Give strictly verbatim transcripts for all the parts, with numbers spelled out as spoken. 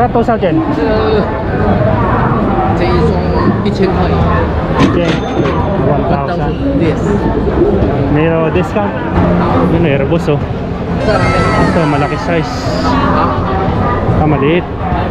这多少钱？ 这个这一双一千块。 一千one thousand. Yes. May discount? Yun, Airbus oh. Ito, malaki size. Ah, maliit.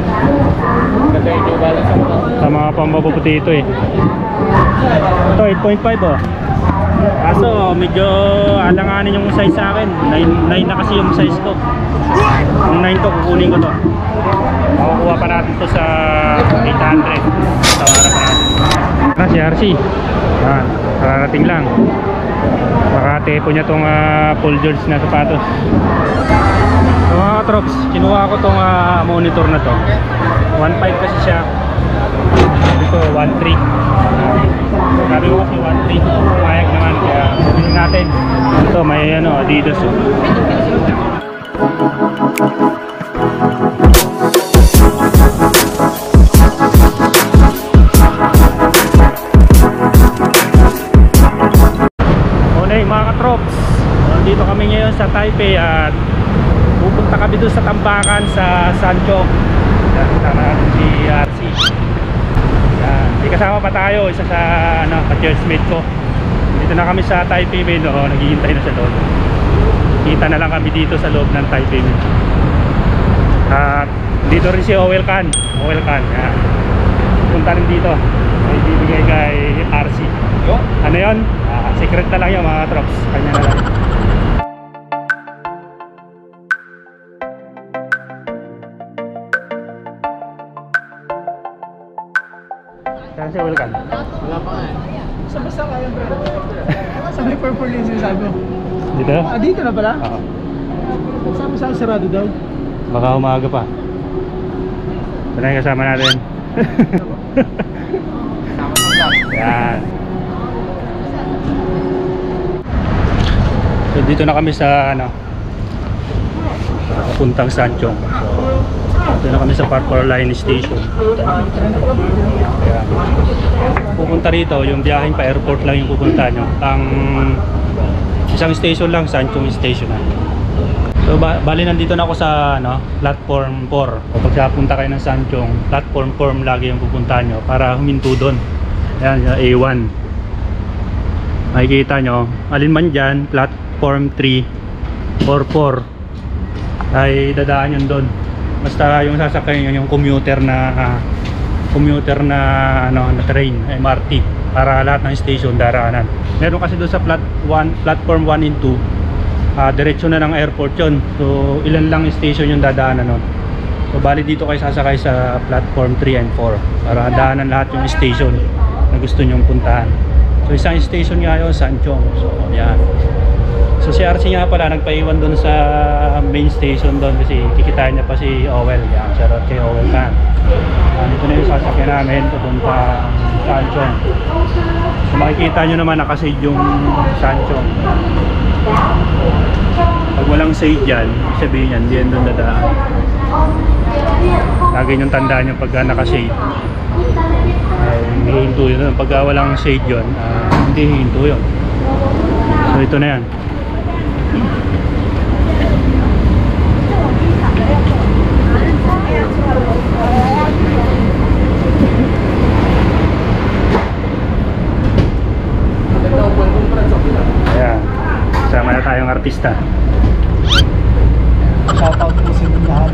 Sa mga pambabuti ito eh. Ito, eight point five oh. Kaso, medyo alanganin yung size sa akin. nine na kasi yung size ko. Yung nine to, kukunin ko to. Makukuha pa natin to sa eight hundred. Tawara pa natin. Ah, si R C. Yan, kararating lang. Makatepo niya tong uh, Paul George na sapatos. So mga katrops, kinuha ko tong uh, monitor na to. one five kasi siya. Sabi ko one three. Sabi ko kasi one three. Mayag naman, kaya bilhin natin. Ito may ano, Adidas oh. Dito kami ngayon sa Taipei at pupunta kami doon sa tambakan sa Sanchong. Kasama natin si R C. Yan. May kasama pa tayo, isa sa ano, ka-churchmate ko. Dito na kami sa Taipei Main, no? Naghihintay na siya doon. Kita na lang kami dito sa loob ng Taipei Main. At dito rin si Owel Khan. Owel Khan. Yan. Punta rin dito. May bibigay kay R C. Ano yun? Ah, secret na lang yun mga trops. Kanya na lang. Saan siya welcome? Wala pa nga eh. Sa basta ka yung brand. Sa may purple yung sinasabi mo. Dito? Ah, dito na pala? Oo. Saan saan sarado daw? Baka umaga pa. Ito na yung kasama natin. Yan. So dito na kami sa ano, papuntang Sanchong. So dito na kami sa Parkour Line Station. Yan. Pupunta rito, yung biyaheng pa airport lang yung pupunta nyo. Ang isang station lang, Sanchong Station na. So ba bali nandito na ako sa ano, platform four. Kapag punta kayo ng Sanchong, platform four lagi yung pupuntahan nyo para huminto doon. Ayan, A one. Makikita nyo, alin man dyan, platform three or four ay dadaan yun doon. Basta yung sasakay nyo, yung commuter na uh, commuter na, ano, na train, M R T, para lahat ng station daraanan. Meron kasi doon sa plat one, platform one and two, uh, diretso na ng airport yun. So ilan lang station yung dadaanan nun. So bali dito kayo sasakay sa platform three and four para daanan lahat yung station na gusto nyong puntahan. So isang station nga yun, Sanchong. So yan. So si R C nga pala nagpaiwan doon sa main station doon kasi kikitain niya pa si Owel. Yan, shoutout kay Owel Khan. Uh, dito na yung sasakyan namin papunta Sanchong. So makikita nyo naman nakaside yung Sanchong. Pag walang shade dyan, sabihin yan, hindi yan doon dadaan. Lagi yung tandaan yung pagka nakashade ay hindi hinto yun. Pagka walang shade yun, uh, hindi hinto yun. So ito na yan. Ayan, sama na tayong artista. Shoutout po sa inyo lahat.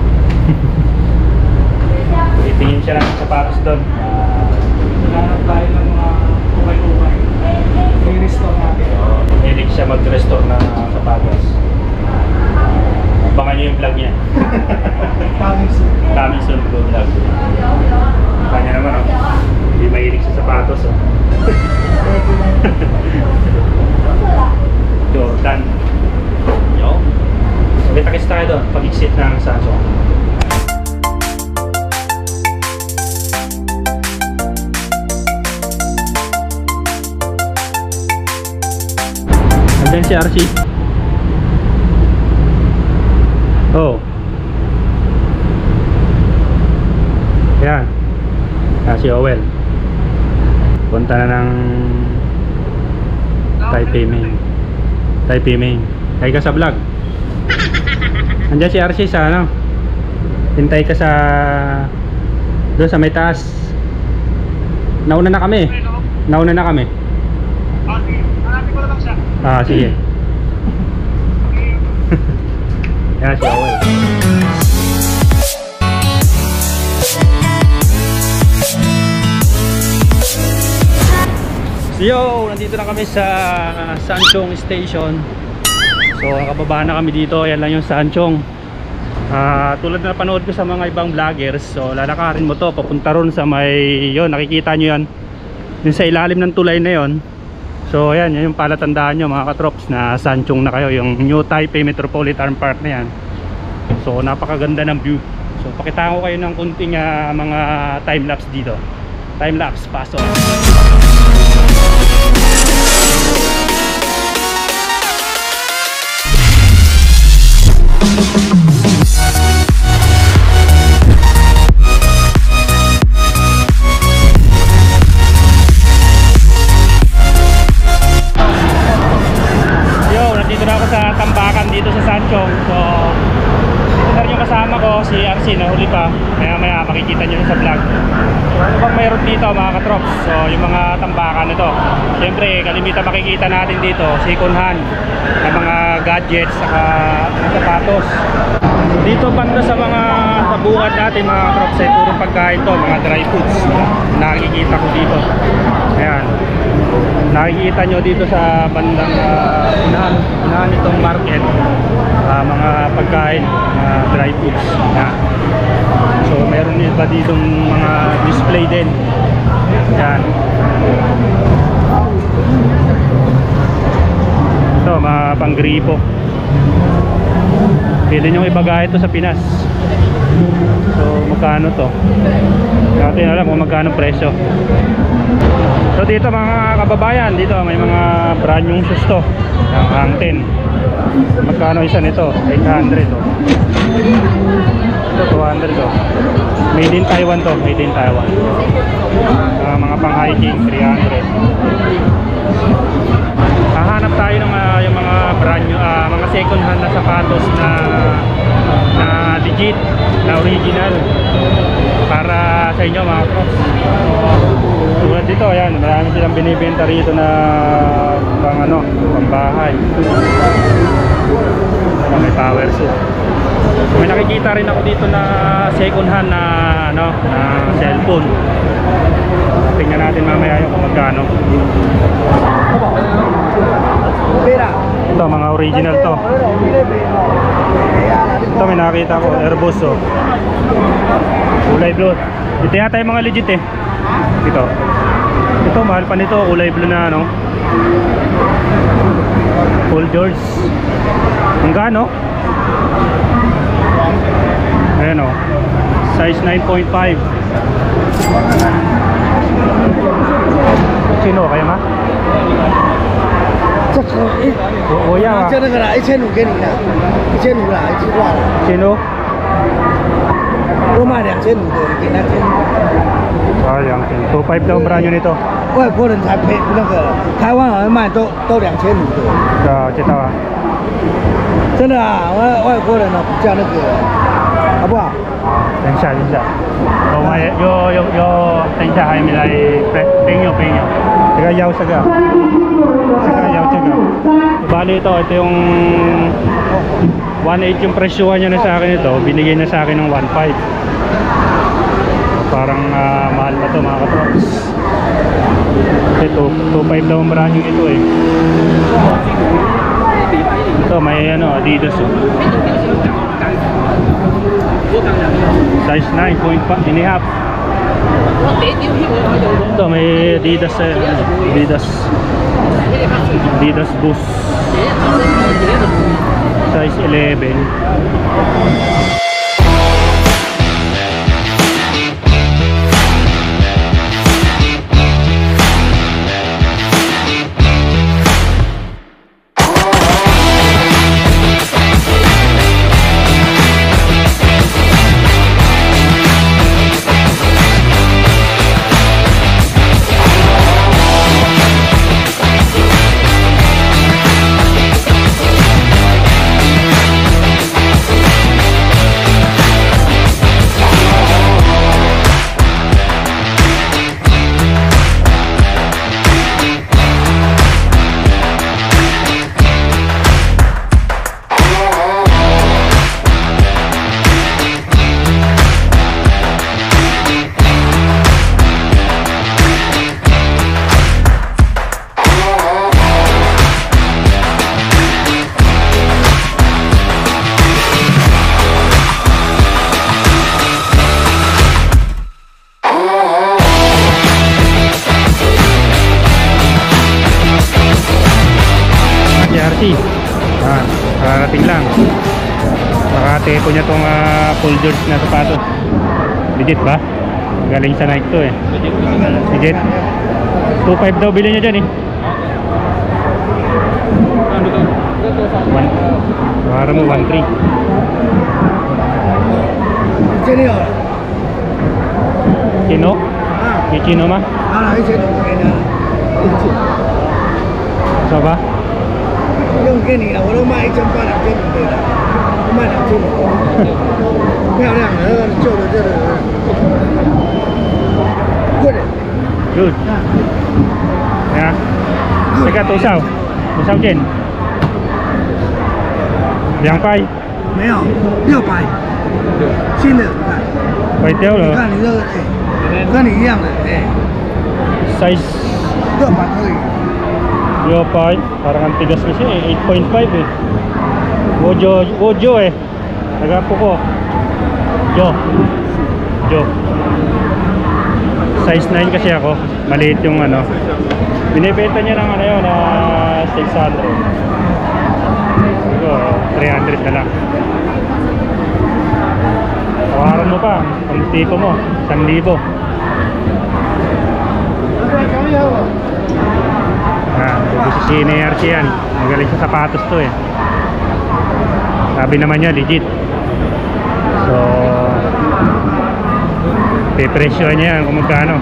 Itingin siya ng sapatos doon. Hanap tayo ng mga kumay-kumay. I-restore natin. Hilig siya mag-restore ng uh, sapatos. Abangan nyo yung vlog niya. Coming soon. Coming soon po vlog. Kanya naman oh. Hindi mahilig sa sapatos oh. Jordan. Yo. So kita-kits tayo doon pag-exit ng Sanchong. Andyan si R C. Oh. Yan. Ah, si Owel. Punta na ng Taipei Main. Taipei Main. Kaya ka sa vlog. Andyan si R C sa ano? Hintay ka sa doon sa may taas. Nauna na kami. Nauna na kami. Ah, sige. Hanapin ko na lang siya. Ah, sige. Yan si Awel. So yo, nandito na kami sa Sanchong Station. So nakababa na kami dito. Yan lang yung Sanchong. uh, Tulad na napanood ko sa mga ibang vloggers, so lalakarin mo to papunta ron sa may yon, nakikita nyo yan, yung sa ilalim ng tulay na yon. So ayan, yan yung palatandaan nyo mga katrops na Sanchong na kayo, yung New Taipei Metropolitan Park na yan. So napakaganda ng view. So pakitaan ko kayo ng kunting uh, mga time-lapse dito. Time-lapse, pasok. Dito sa Sanchong. So dito na rin yung kasama ko, si R C, nahuli pa. Maya maya makikita nyo sa vlog. So ano bang mayroon dito mga katrops? So yung mga tambakan nito, siyempre kalimitan makikita natin dito second hand na mga gadgets saka mga sapatos. Dito banda sa mga tabuhan natin mga katrops ay puro pagkain to, mga dry foods. Nakikita ko dito. Ayan, nakikita nyo dito sa bandang uh, unahan, unahan itong market, uh, mga pagkain, uh, dry foods. Yan. So meron din pa dito mga display din. Yan. Ito mga panggripo. Pwede nyo ibagay ito sa Pinas. So magkano to? Natin alam kung magkano presyo. So dito mga kababayan, dito may mga brand yung shoes to, ang Hang Ten. Magkano isa nito? eight hundred to. Ito two hundred to. Made in Taiwan to, made in Taiwan. Uh, mga pang hiking three hundred. Hahanap tayo ng uh, yung mga brand new, uh, mga second hand na sapatos na na legit, na original para sa inyo mga crops. Tulad dito, ayan, marami silang binibenta rito na pang ano, pang bahay. May power suit. May nakikita rin ako dito na second hand na ano, na cellphone. Tingnan natin mamaya yung kung magkano. Ito mga original to. Ito may nakita ko, Airbus oh. Kulay blue. Ito yata yung mga legit eh. Ito. Ito mahal pa nito, kulay blue na ano. Paul George. Ang gano? Ayan o, size nine point five. Sino kaya ma? 这可一我我要啊， 就那个啦，一千五给你的，一千五啦，已经挂了。 Sino? 我卖两千五的，你给他千。 Ah, yang two five daw ang branyo nito. 外国人才赔那个，台湾好像卖都都两千五的。 Sa Chitawa. 真的啊，外外国人呢比较那个，好不好？ 等一下，等一下。我买有有有，等一下还没来朋友朋友。这个要这个，这个要这个。Bali ito, ito yung one eight yung presyuhan niya na sa akin ito. Binigay na sa akin ng one five. Parang uh, mahal na to mga katrops. Ito, two five daw ang brand yung ito eh. Ito may ano, Adidas oh. Size nine point five and a half. Ito may Adidas eh, Adidas Adidas Boost size eleven. Sampo niya tong uh, full George na sapatos. Legit ba? Galing sa Nike to eh. Legit. two five daw bilhin niya dyan eh. One. Para mo one three. Chino. Chino? Ah, May Chino ma? ah, ese no tiene nada. So ba? 用给你了，我都卖一千八两千五的了，我卖两千五，漂亮的，那个旧的这个，贵的， Good. Ya. Teka, tusaw. Tusaw din. Yang pai. 没有六百，新的，你看， Pai teo 你 lo. 看你这个，哎，跟你一样的，哎， Size 六百可以， Yo pai. Parang ang tigas na siya eh. eight point five eh. Wojo, Wojo eh. Nagapo ko. Jo. Jo. Size nine kasi ako. Maliit yung ano. Binibenta niya ng ano yun na six hundred. Siguro three hundred na lang. Tawaran mo pa. Ang tipo mo. one thousand. Ah, si N R C yan. Magaling sa sapatos to eh. Sabi naman niya legit. So pipresyohan niya yan kung magkano.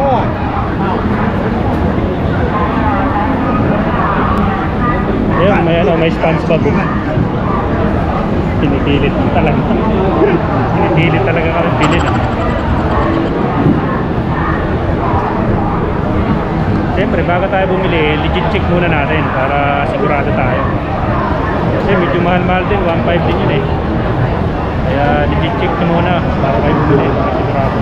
Ayun, may ano, may SpongeBob. Pinipilit talaga. Pinipilit talaga kami bilhin. Siyempre, bago tayo bumili, legit check muna natin para sigurado tayo. Kasi medyo mahal-mahal din, one five din yun eh. Kaya legit check nyo muna para kayo bumili, para sigurado.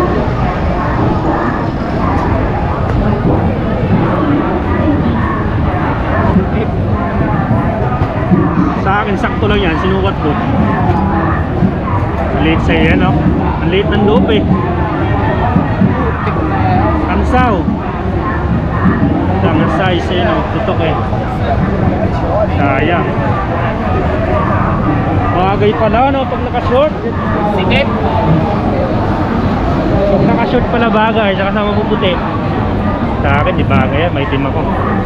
Sa akin, sakto lang yan, sinukat ko. Maliit sa'yo yan, no? Ang liit ng loob eh. Kansaw. Ang size eh, no? Tutok eh. Sayang. Bagay pala, no? Pag naka-short. Sikip. Pag naka-short pala bagay, saka sama puputi. Sa akin, di bagay yan. May team ako.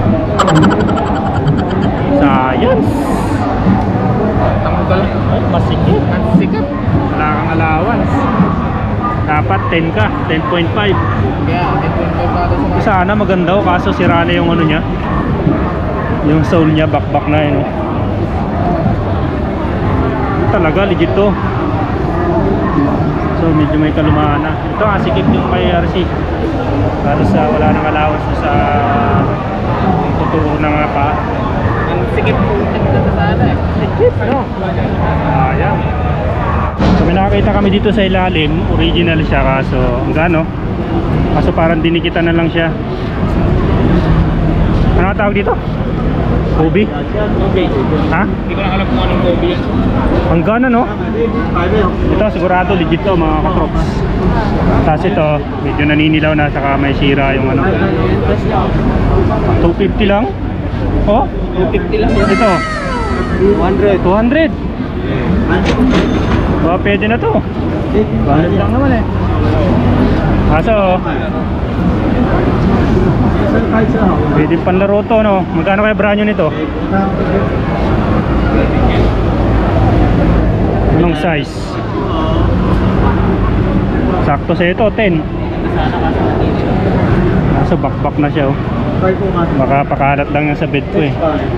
Sayang. Tanggal. Ay, masikip. Ang sikip. Wala kang allowance. Dapat ten ka, ten point five. Kaya, ten point five para sa Sana maganda o, kaso sira na yung ano niya. Yung sole niya, back-back na yun. Oh. Talaga, legit to. So medyo may kalumaan na. Ito nga, sikip yung kay R C. Halos uh, wala nang allowance sa totoo na nga pa. Ang sikip po. Ito sana eh. Sikip, no? Ayan. So may nakakita kami dito sa ilalim. Original siya, kaso ang gano. Kaso parang dinikitan na lang siya. Ano ang tawag dito? Kobe? Kobe. Ha? Hindi ko lang alam kung anong Kobe yan. Ang gana, no? Ito sigurado legit to, mga katrops. Tapos ito, medyo naninilaw na, saka may sira yung ano. two fifty lang? Oh? two fifty lang yan. Ito? two hundred. two hundred? Oh, pwede na to. two hundred lang naman eh. Kaso pwede panlaro to, no? Magkano kaya brand nyo nito? Anong size? Sakto sa ito, ten. Kaso back-back na siya, oh. Baka pakalat lang yan sa bed ko eh.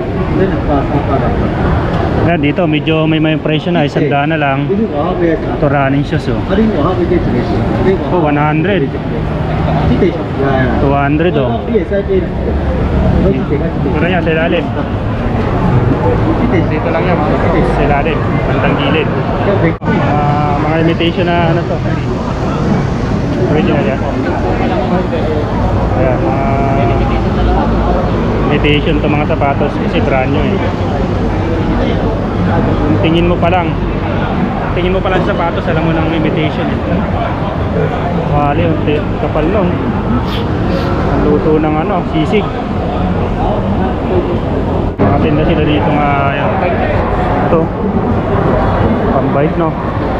Yan, dito medyo may may presyo na, isang daan na lang. Ito running shoes, oh. Oh, one hundred. two hundred, oh. Ano yan, sa ilalim? Dito lang yan. Sa ilalim, bandang gilid. Ah, mga imitation na ano to. Original yan. Ayan, mga imitation to mga sapatos kasi brand new eh. Tingin mo pa lang Tingin mo pa lang sa sapatos, alam mo ng imitation eh. Wali, kapal nun. Ang luto ng ano, sisig. Nakatinda sila dito nga, yan. Ito Pambike, no?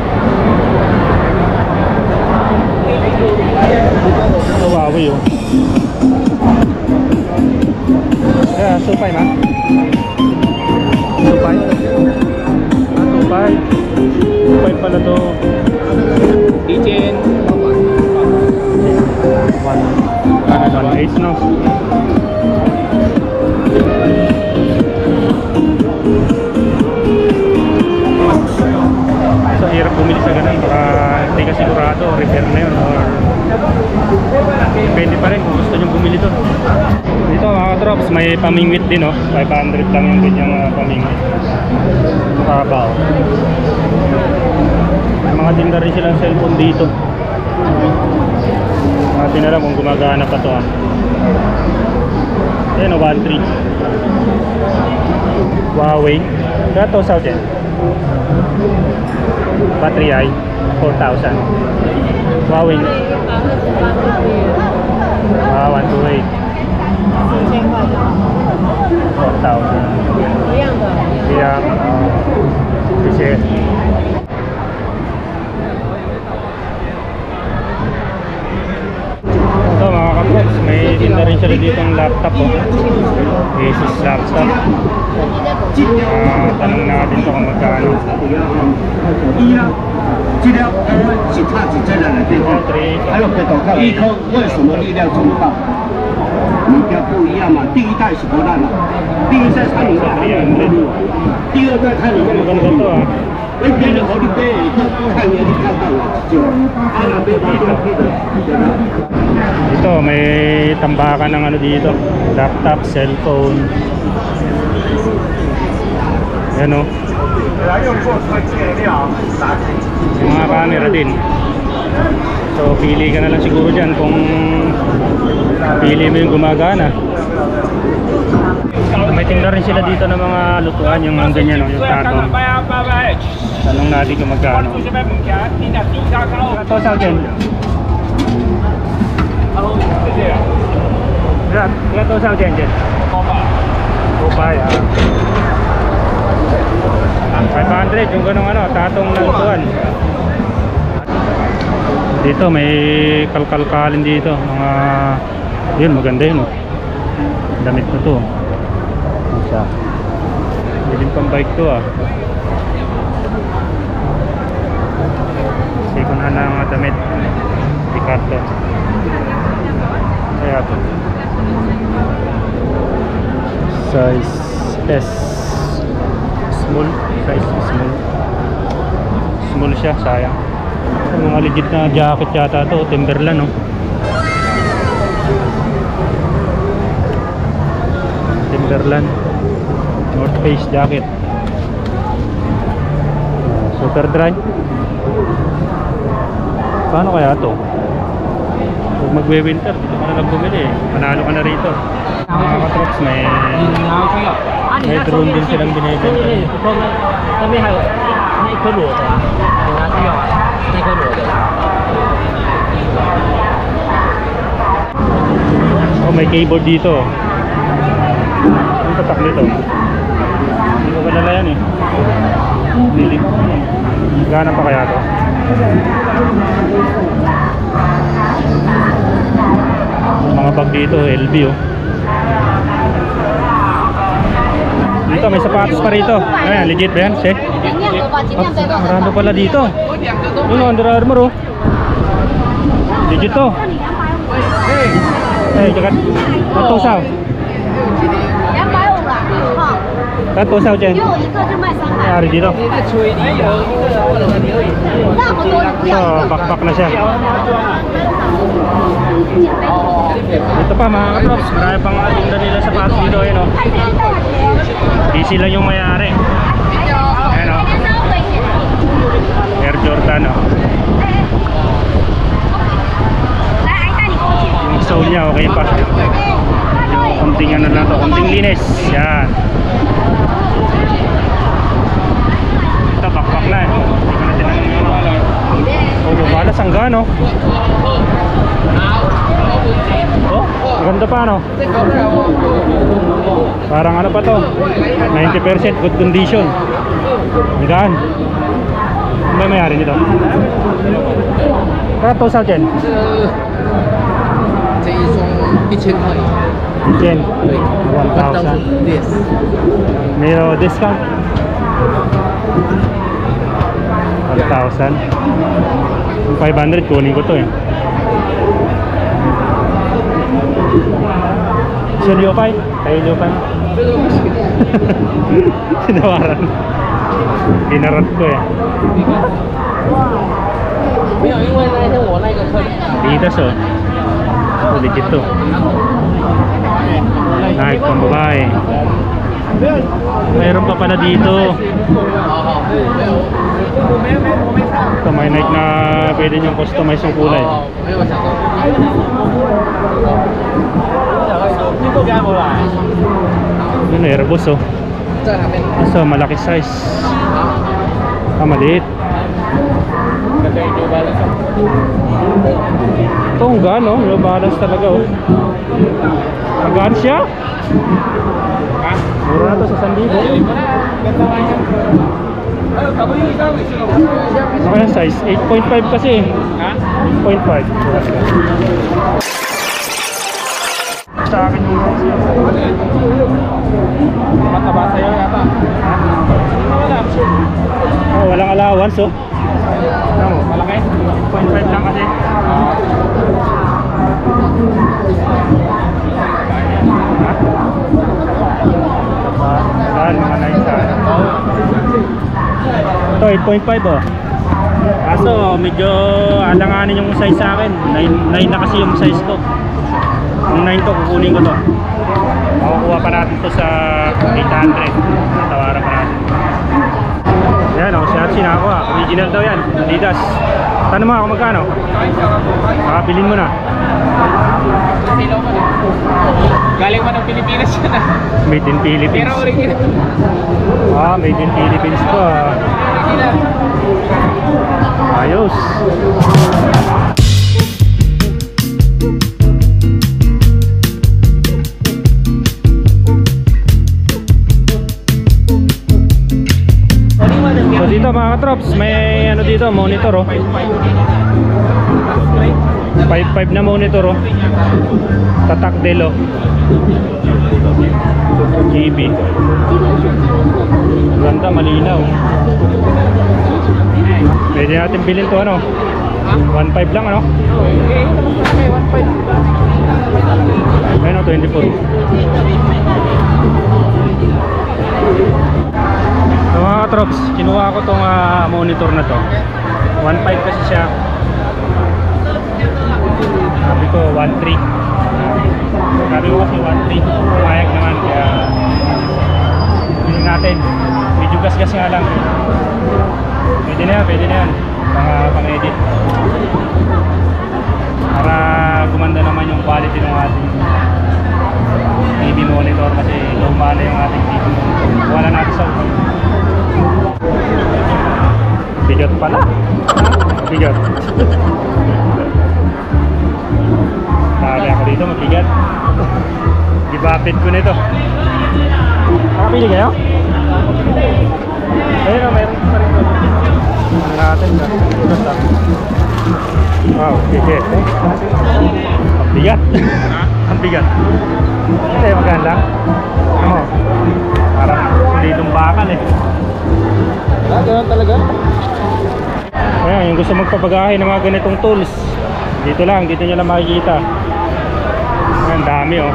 Huawei yun. Yeah, supay man. Supay. Ah, supay. Supay pala to. Kitchen. One. One eight, no? So, hirap bumili sa ganun. Baka hindi ka sigurado. Repair na yun. Or depende pa rin kung gusto nyo bumili to. Dito mga drops, may pamingwit din, oh. five hundred lang yung ganyang uh, pamingwit. Makabaw. May mga tinda rin silang cellphone dito. Natin alam kung gumagana pa to, ah. Ayan, oh, one three. Huawei. Kaya to South yan. Battery ay four thousand. Huawei. Ah, one two eight. four thousand. 一样的。 Iya. Sige. Ito mga kaprops, may tinda rin sila dito ang laptop, oh. Asus laptop. Ah, tanong natin ito kung magkano. 一啊，这条呃是差几针的电话，还有个抖看一颗为什么力量这么大？目标不一样嘛，第一代是不烂的，第一代它里面还有活力，第二代它里面的活力，那边的活力被看眼睛看到了，就啊那边那边的，对吧？ Ito may tambakan ng ano dito, laptop, cellphone. Yan, oh. Yung mga camera din. So pili ka na lang siguro dyan kung pili mo yung gumagana. May tinda rin sila dito ng mga lutuan, yung mga ganyan, oh, yung tatong. Tanong natin kung magkano. Ito sa akin. Ilan? Ilan to sa akin dyan? Kupay, ah. five hundred, yung ganong ano, tatong na lutuan. Dito may kalkalkalin dito, mga yun, maganda yun, oh. Damit na to. Isa. Biling pang bike to, ah. Second hand na mga damit. Decathlon. Kaya to. Size S. Small. Size small. Small siya, sayang. Mga legit na jacket yata to, Timberland, no? Timberland North Face jacket. Super dry. Paano kaya to? Kung magwe-winter, dito ka na lang bumili, eh. Manalo ka na rito. Mga katrops, may may drone din silang binibenta. 上面还有那一颗裸的啊，你拿去用啊，那颗裸的。 Oh, may keyboard dito. Ang tatak nito. Hindi ko kalala yan, eh. Bili. Gana pa kaya to? Mga bag dito, L B, oh. Dito may sapatos pa rito. Ayan, legit ba yan? Check. Oh, marami pala dito. Yun, Under Armour, oh. Legit to. Eh, jagat. Tato sao? 两百五吧，哈。 Tato sao dyan? 因为我一个就卖三百。 Ari dito. 那么多你不要 So, 一个。 backpack na siya. Ito pa mga katrops, marami pang tinda nila sa patos dito, ayun, oh. Di sila yung may-ari. Ayan, oh. Air Jordan, oh. Yung sole niya, okay pa. Yung konting ano lang to, konting linis. Yan. Ito, backpack na, eh. Hindi ko na tinanong yung ano. Oh, yung balas hanggang, oh. Oh, maganda pa, no? Parang ano pa to, ninety percent good condition. Hanggaan. ba yung mayari nito? Kaya two thousand? 这个这一双一千块， Yen. 对 one thousand. Yes， May uh, discount? one thousand. five hundred kunin ko to eh. Sa Liopay? Kaya Liopay? 这个不行。 Sinawaran. Inarat ko eh. 没有，因为那天我那个客人啊， Adidas oh. Oh, legit to. Nike pang babae. Mayroon pa pala dito. 好好，没有，我没有没有我没看。 Ito may Nike na pwede nyo customize yung kulay. 哦，没有想到。 Yun, Airbus oh. 在那边。 So, malaki size. Ah, maliit. Ganda yung New Balance. Ito ang gaan oh. New Balance talaga oh. Magaan siya? Ha? Mura na to sa one thousand. Ganda nga yan. Ano kaya size? eight point five kasi. Ha? eight point five. Sa akin yung Mataba sa'yo yata. Wala. oh, walang allowance oh. Ano mo? Malaki? eight point five lang kasi. Saan? Mga nine sa ito, eight point five oh. Kaso medyo alanganin yung size sa akin. nine na kasi yung size ko. Yung nine to, kukunin ko to. Makukuha pa natin to sa eight hundred. Tawaran pa natin. Yan, ako si Archie na ako ah. Original daw yan, Adidas. Tanong mo ako magkano? Ah, bilhin mo na. Silaw mo na. Galing mo ng Pilipinas yan ah. Made in Philippines. Pero original. Ah, made in Philippines to ah. Original. Ayos. So dito mga katrops, may ano dito, monitor oh. five five na monitor oh. Tatak Dell oh. G B. Ganda, malinaw. Pwede natin bilhin to ano. one five lang ano. Okay, okay, one five. Ayun oh, twenty-four. So mga katrops, kinuha ko tong uh, monitor na to. one five kasi siya. Sabi ko one three. Sabi ko kasi one three. Pumayag naman kaya bilhin natin. Medyo gas-gas nga lang. Pwede na yan, pwede na yan. Pang, pang edit. Para gumanda naman yung quality ng ating T V monitor kasi luma na yung ating T V monitor. Wala natin sa upang. Bigat pala. Bigat. Sabi ako dito, mabigat. Gibapit ko nito. Nakapili kayo? Ayun o, mayroon pa rin. Ano natin na? Wow, bigat. Ang bigat. Ang bigat. Hindi, maganda lang. Ano? Parang ditong bakal eh. Ah, ganun talaga? Ayan, yung gusto magpapagahe ng mga ganitong tools, dito lang, dito nyo lang makikita. Ayan, dami oh.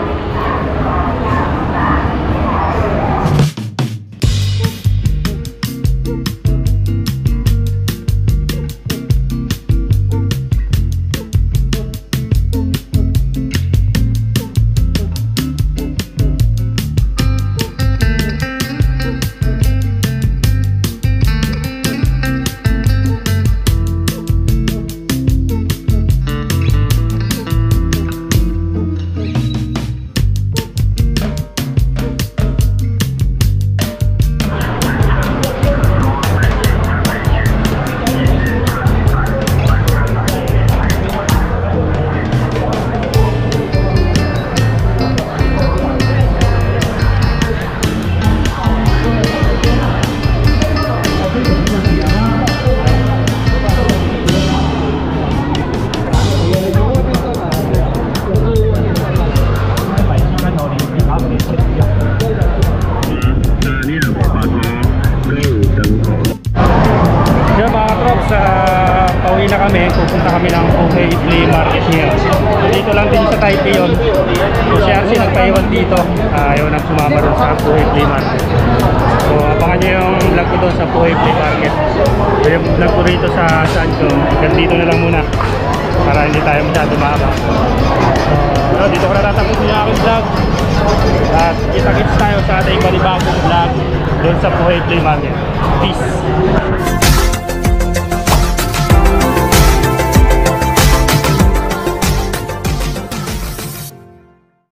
pupunta kami ng Puhay Flea Market ngayon. So, dito lang din sa Taipei yun. So si R C nagpaiwan dito, uh, ayaw nang sumama rin sa Puhay Flea Market. So abangan nyo yung vlog ko doon sa Puhay Flea Market. So yung vlog ko rito sa Sancho, hanggang dito na lang muna para hindi tayo masyado mahaba. So dito ko natatapusin yung aking vlog. At kita-kits tayo sa ating panibagong vlog doon sa Puhay Flea Market. Peace!